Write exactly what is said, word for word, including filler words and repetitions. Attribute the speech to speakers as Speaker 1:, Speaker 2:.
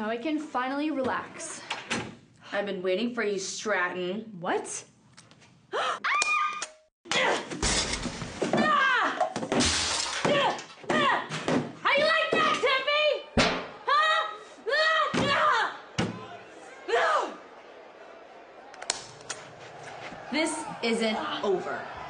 Speaker 1: Now I can finally relax.
Speaker 2: I've been waiting for you, Stratton.
Speaker 1: What?
Speaker 2: How you like that, Tiffy? Huh?
Speaker 1: This isn't over.